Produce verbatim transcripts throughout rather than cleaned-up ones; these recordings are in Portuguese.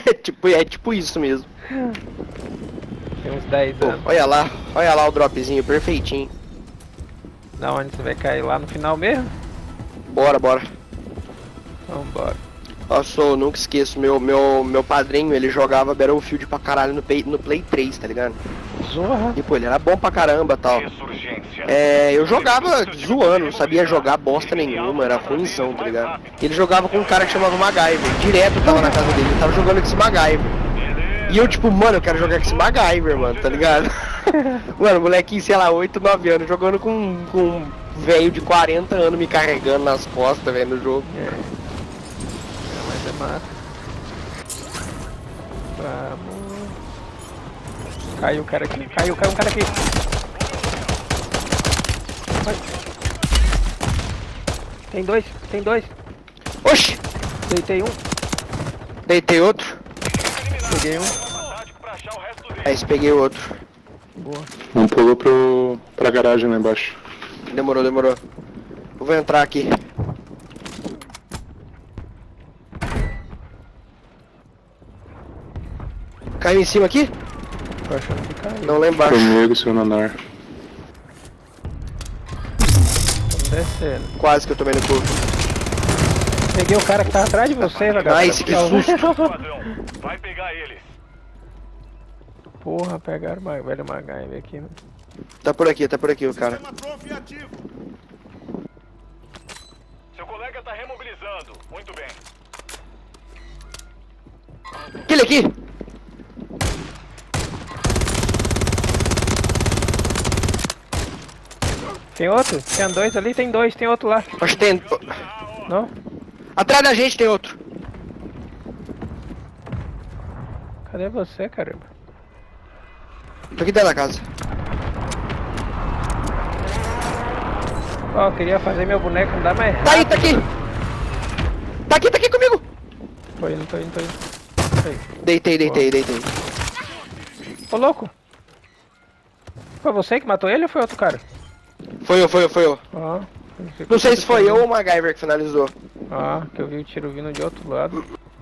É tipo, é tipo isso mesmo. Tem uns dez Pô, anos. olha lá, olha lá o dropzinho, perfeitinho. Da onde você vai cair? Lá no final mesmo? Bora, bora. Então bora. Nossa, eu nunca esqueço, meu, meu, meu padrinho, ele jogava Battlefield pra caralho no Play, no Play três, tá ligado? Zorra. E pô, ele era bom pra caramba tal. É, eu jogava zoando, não sabia jogar bosta nenhuma, era ruimzão, tá ligado? Ele jogava com um cara que chamava MacGyver, direto eu tava na casa dele, ele tava jogando com esse MacGyver. E eu tipo, mano, eu quero jogar com esse MacGyver, mano, tá ligado? Mano, molequinho, sei lá, oito, nove anos, jogando com, com um velho de quarenta anos me carregando nas costas, velho, no jogo. É. Mas é massa. Vamos. Caiu o cara aqui, caiu, caiu um cara aqui. Vai. Tem dois, tem dois. Oxi! Deitei um, Deitei outro. peguei um. Aí peguei o outro. Boa. Um pulou pro, pra garagem lá embaixo. Demorou, demorou. Eu vou entrar aqui. Caiu em cima aqui? Tô achando que caiu. Não, lá embaixo. Comigo, seu nanar. Estamos descendo. Quase que eu tomei no cu. Peguei o cara que tava atrás de você, vagabundo. Nice, que susto. Vai pegar eles. Porra, pegaram o velho MacGyver aqui, né? Tá por aqui, tá por aqui o cara. Seu colega tá remobilizando. Muito bem. Aquele aqui! Tem outro? Tem dois ali? Tem dois, tem outro lá. Acho que tem... Não? Atrás da gente tem outro. Cadê você, caramba? Tô aqui dentro da casa. Ó, eu queria fazer meu boneco, não dá mais Tá aí, rápido. tá aqui! Tá aqui, tá aqui comigo! Tô indo, tô indo, tô indo. Aí. Deitei, deitei, deitei. Ô, louco! Foi você que matou ele ou foi outro cara? Foi eu, foi eu, foi eu. Ó. Não sei se foi eu ou o MacGyver que finalizou. Ah, que eu vi o tiro vindo de outro lado.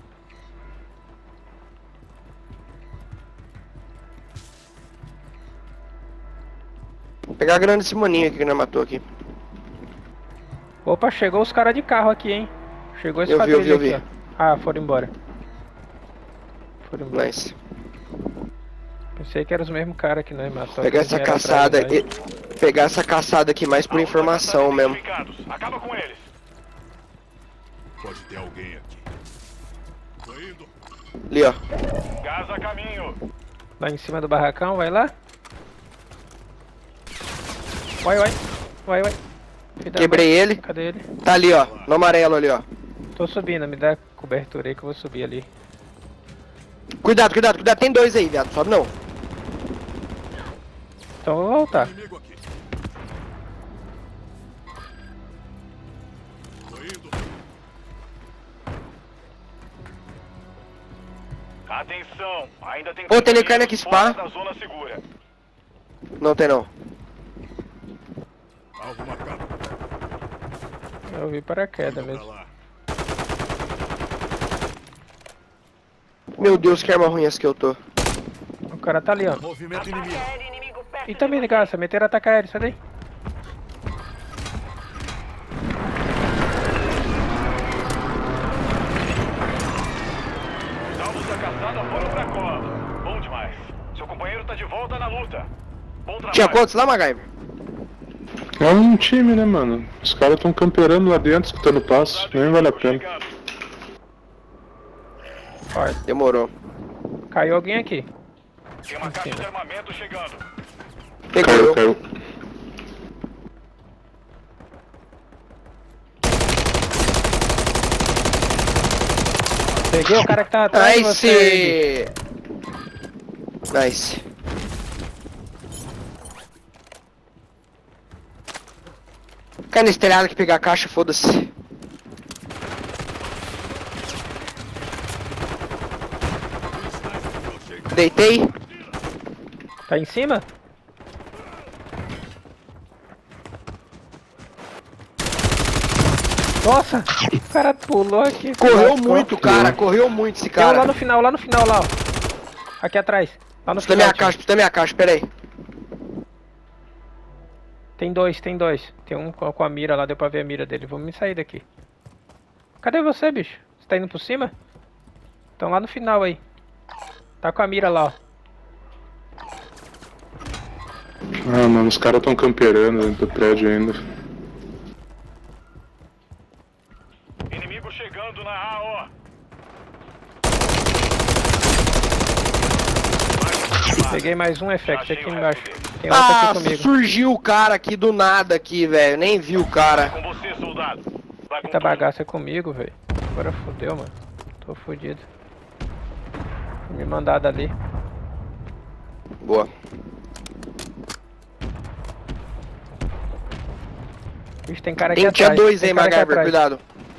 Vou pegar a grana desse maninho aqui que não matou aqui. Opa, chegou os caras de carro aqui, hein? Chegou esse Eu vi, eu vi, eu quadrilha vi. aqui, ó. Ah, foram embora. Foram embora. Nice. Pensei que eram os mesmos caras que nós matou. Pegar essa caçada, e... pegar essa caçada aqui mais por informação mesmo. Acaba com eles. Pode ter alguém aqui. Tô indo. Ali, ó. Gás a caminho. Lá em cima do barracão, vai lá. Vai, vai. Vai, vai. Cuidado, Quebrei vai. ele. Cadê ele? Tá ali, ó. No amarelo ali, ó. Tô subindo, me dá cobertura aí que eu vou subir ali. Cuidado, cuidado, cuidado. Tem dois aí, viado. Sobe não. Então eu vou voltar. Inimigo aqui. Tô indo. Atenção, ainda tem Ô, tem carne aqui, fora spa. da zona segura. Não tem não. Alvo marcado. Eu vi paraquedas Pra mesmo. lá. Meu Deus, que arma ruim essa que eu tô. O cara tá ali, ó. Movimento inimigo. E também, negócio, meteram ataque aéreo, sai daí. Alvos da caçada foram pra cola. Bom demais. Seu companheiro tá de volta na luta. Bom trabalho. Tinha quantos lá, MacGyver? É um time, né, mano? Os caras tão camperando lá dentro, escutando passo. Nem vale a pena. Ó, Demorou. caiu alguém aqui. Tem uma caixa de armamento chegando. Pegou Caiu, eu. caiu. Peguei o cara que tá atrás de você. Nice. Nice. Cai nesse telhado que pegar a caixa, foda-se. Deitei. Tá em cima? Nossa, o cara pulou aqui. Correu muito, cara, correu muito esse Tem um lá cara. no final, lá no final, lá, ó. Aqui atrás. Lá no Precisa da final. minha time. caixa, precisa da minha caixa, pera aí. Tem dois, tem dois. Tem um com com a mira lá, deu pra ver a mira dele. Vamos me sair daqui. Cadê você, bicho? Você tá indo por cima? Estão lá no final aí. Tá com a mira lá, ó. Ah, mano, os caras tão camperando dentro do prédio ainda. Inimigo chegando na A, ó. Peguei mais um effect aqui embaixo. Tem outro Ah, aqui comigo. surgiu o cara aqui do nada aqui, velho. Nem vi o cara. Com você, soldado. Vai com Eita tudo. bagaça é comigo, velho. Agora fodeu, mano. Tô fudido. Fui me mandado ali. Boa. Vixe, tem cara aqui Tem, tinha atrás. dois tem aí, cara aqui MacGyver, atrás. cuidado.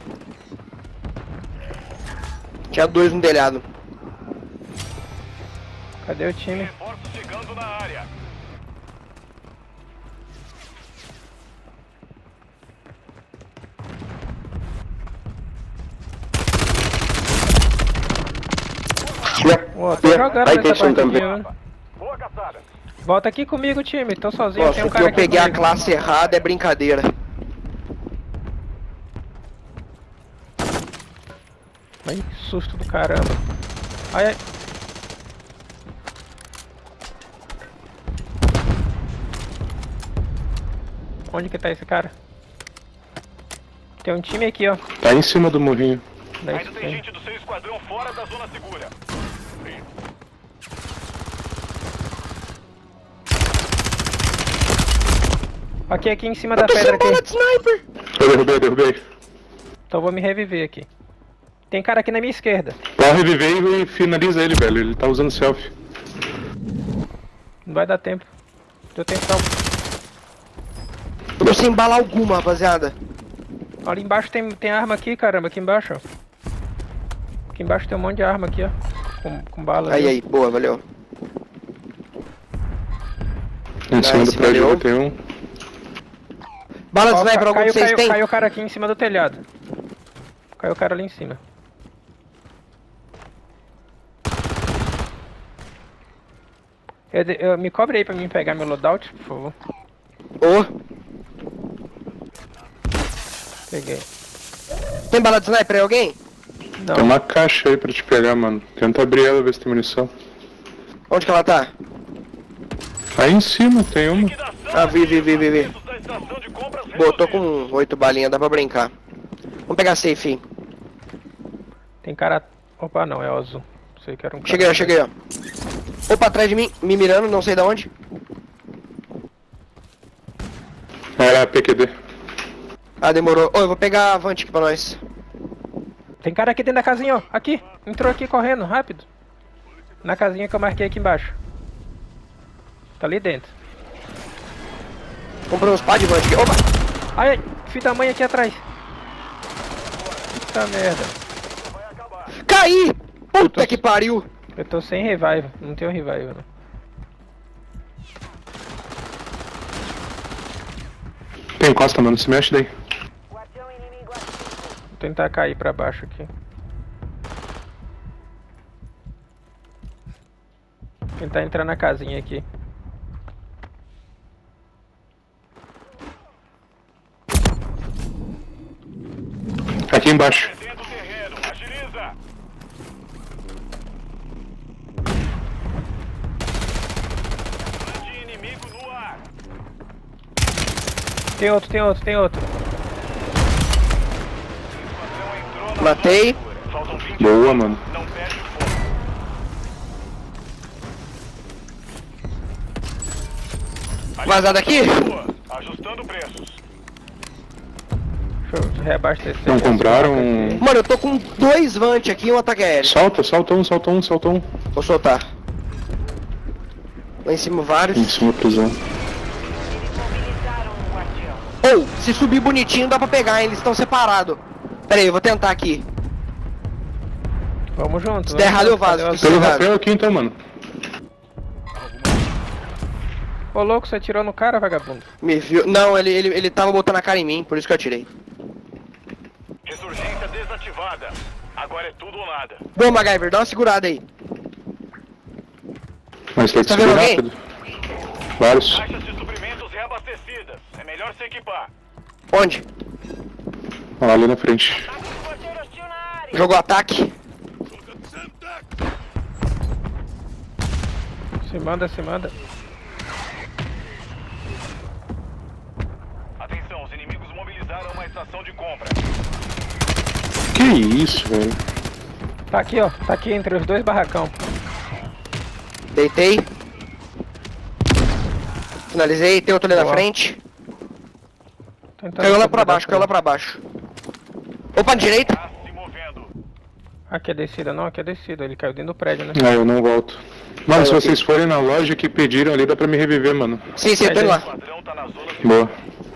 Tinha dois no telhado. Cadê o time? Reforços chegando na área. Ó, tô jogando Aí nessa tem som partidinha, também. mano. Boa caçada. Volta aqui comigo, time. Tô sozinho, Nossa, tem um que cara eu aqui peguei a comigo. classe errada é brincadeira. Ai, que susto do caramba. Ai, ai. Onde que tá esse cara? Tem um time aqui, ó. Tá em cima do morrinho. Da Ainda tem esquerda. gente do seu esquadrão fora da zona segura. Aqui, aqui em cima Eu da tô pedra sem bala aqui. de sniper. Eu derrubei, derrubei. Então vou me reviver aqui. Tem cara aqui na minha esquerda. Pode reviver e finaliza ele, velho. Ele tá usando selfie. Não vai dar tempo. Deu tempo não. Eu tô sem bala alguma, rapaziada. Ali embaixo tem, tem arma aqui, caramba. Aqui embaixo, ó. Aqui embaixo tem um monte de arma aqui, ó. Com, com bala. Aí, viu? aí, boa, valeu. Em cima Nice, do prédio valeu. tem um. Bala de Ó, sniper, ca- algum que caiu, vocês caiu, têm? caiu o cara aqui em cima do telhado. Caiu o cara ali em cima. Eu, eu- me cobre aí pra mim pegar meu loadout, por favor. Ô, Peguei. tem bala de sniper aí, alguém? Não, Tem uma caixa aí pra te pegar, mano. Tenta abrir ela, ver se tem munição. Onde que ela tá? Aí em cima tem uma. Liquidação Ah, vi, vi, vi, vi, vi. preços da estação de compras Boa, tô reduzidos. com oito balinhas, dá pra brincar. Vamos pegar safe aí. tem cara... Opa, não, é o azul. Sei que era um cara. Cheguei, ó, cheguei, ó. Opa, atrás de mim, me mirando, não sei de onde. Era P Q D. Ah, demorou. Ô, eu vou pegar a Avante aqui pra nós. Tem cara aqui dentro da casinha, ó. Aqui. Entrou aqui correndo, rápido. Na casinha que eu marquei aqui embaixo. Tá ali dentro. Comprei uns pá de Avante aqui. Opa! Ai, ai. Filho da mãe aqui atrás. Puta merda. Caí! Puta que pariu! Eu tô sem revive. Não tenho revive, não. Tem encosta, mano. Se mexe daí. Vou tentar cair pra baixo aqui. Tentar entrar na casinha aqui. Aqui embaixo. Perdendo o terreno. Agiliza. Grande inimigo no ar. Tem outro, tem outro, tem outro. Esquadrão entrou na Matei. zona segura. Faltam vinte Boa, mano. Não perde o foco. Vazado aqui? Boa. Ajustando preços. Deixa eu reabastecer. Não minhas compraram placas um- aqui. Mano, eu tô com dois Vante aqui e um ataque aéreo. Solta, solta um, solta um, solta um. Vou soltar. Lá em cima vários. Em cima da prisão. Ou, se subir bonitinho dá pra pegar, hein? Eles estão separados. Pera aí, eu vou tentar aqui. Vamos junto. Se der errado, eu vazo, Cadê o que Pelo Obrigado. Rafael aqui então, mano. Ô louco, você atirou no cara, vagabundo? Me viu. Não, ele, ele, ele tava botando a cara em mim, por isso que eu atirei. ativada. Agora é tudo ou nada. Boa, MacGyver, dá uma segurada aí. Mas tem que Tá subir vendo alguém? rápido. Vários. Caixas de suprimentos reabastecidas. É melhor se equipar. Onde? Olha lá ali na frente. Transporteiro hostil na área. Jogou ataque. Se manda, se manda. Atenção, os inimigos mobilizaram uma estação de compra. Que isso, velho. Tá aqui, ó. Tá aqui entre os dois barracão. Deitei. Finalizei, tem outro ali na Boa. frente. Tentando Caiu lá subir pra baixo, da caiu lá pra baixo. Opa, na direita. Tá se movendo. Aqui é descida, não, aqui é descida. Ele caiu dentro do prédio, né? Ah, eu não volto. Mano, Ah, se eu vocês forem na loja que pediram ali, dá pra me reviver, mano. Sim, sim, eu tô indo O lá. esquadrão tá na zona de... Boa.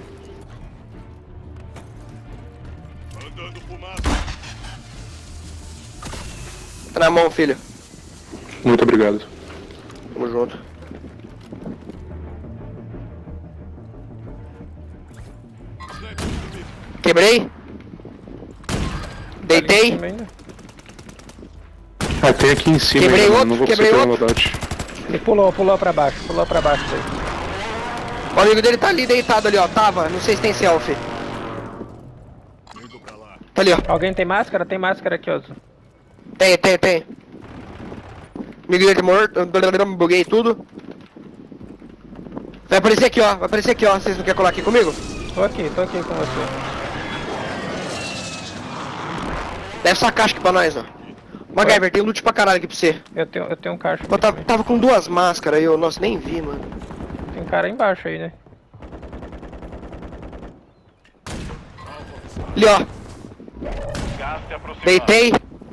Mandando fumaça. Tá na mão, filho. Muito obrigado. Tamo junto. Quebrei. Deitei. Também, né? Ah, tem aqui em cima Quebrei ainda, mano. outro, Não vou quebrei conseguir outro. loadout. Ele pulou, pulou pra baixo, pulou pra baixo daí. O amigo dele tá ali deitado ali, ó. Tava, não sei se tem selfie. Indo pra lá. Tá ali, ó. Alguém tem máscara? Tem máscara aqui, ó. Tem, tem, tem. Amigo dele morto. Buguei tudo. Vai aparecer aqui, ó. Vai aparecer aqui, ó. Vocês não querem colar aqui comigo? Tô aqui, tô aqui com você. Leva essa caixa aqui pra nós, ó. MacGyver, tem loot pra caralho aqui pra você. Eu tenho, eu tenho um caixa. Eu aqui tava, também. tava com duas máscaras aí, eu, nossa, nem vi, mano. Tem cara embaixo aí, né? Ali, ó. Gás se aproximando. Deitei.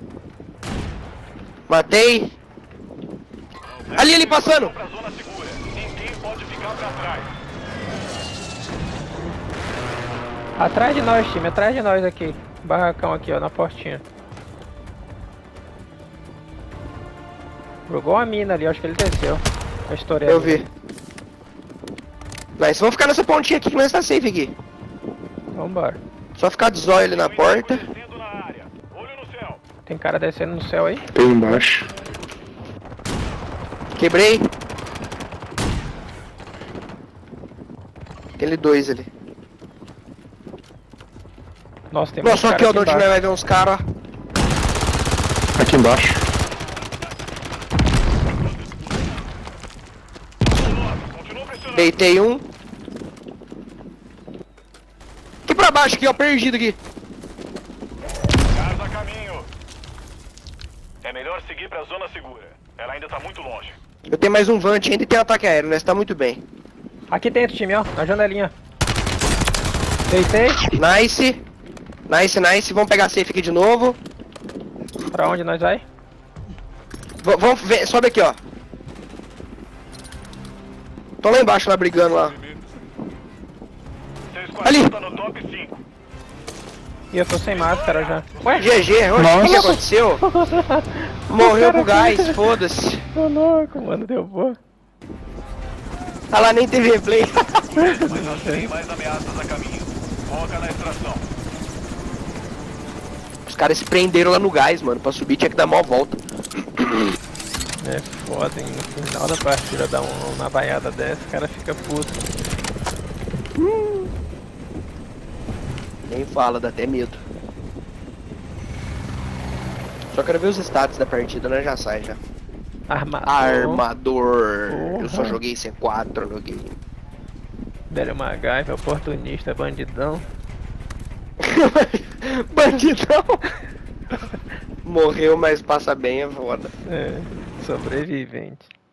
Matei. Ali, ele passando. Pra zona segura. Ninguém pode ficar pra trás. Atrás de nós, time, atrás de nós aqui. Barracão aqui, ó, na portinha. Jogou uma mina ali, acho que ele desceu. A história Eu vi. Mas vamos ficar nessa pontinha aqui que nós tá safe aqui. Vambora. Só ficar de zóio ali na porta. Descendo na área. Olho no céu. Tem cara descendo no céu aí. Tem embaixo. Quebrei. Tem ali dois ali. Nossa, tem Nossa, só muito aqui, ó, cara de onde nós embaixo. vai ver uns caras, ó. Aqui embaixo. Continua pressionando. Deitei um. Aqui pra baixo aqui, ó, perdido aqui. Gás a caminho. É melhor seguir pra zona segura. Ela ainda tá muito longe. Eu tenho mais um Vant ainda e tem um ataque aéreo, né? Você tá muito bem. Aqui dentro, time, ó, na janelinha. Deitei. Nice. Nice, nice. Vamos pegar a safe aqui de novo. Pra onde nós vai? V vamos ver, sobe aqui, ó. Tô lá embaixo, lá brigando lá. Seu Ali. esquadrão tá no top cinco. E eu tô sem máscara já. Ué? G G, oxe, o que, que aconteceu? Morreu pro gás, foda-se. Tô louco, mano, deu boa. Ah lá, nem teve replay. Mas tem mais ameaças a caminho. Foca na extração. Os caras se prenderam lá no gás, mano. Pra subir tinha que dar mó volta. É foda, hein? No final da partida dar um, uma baiada dessa, o cara fica puto. Nem fala, dá até medo. Só quero ver os status da partida, né? Já sai já. Armador. Armador. Eu só Porra. joguei C quatro no game. Velho MacGyver, oportunista, bandidão. Bandidão. Morreu, mas passa bem, é foda. É, sobrevivente.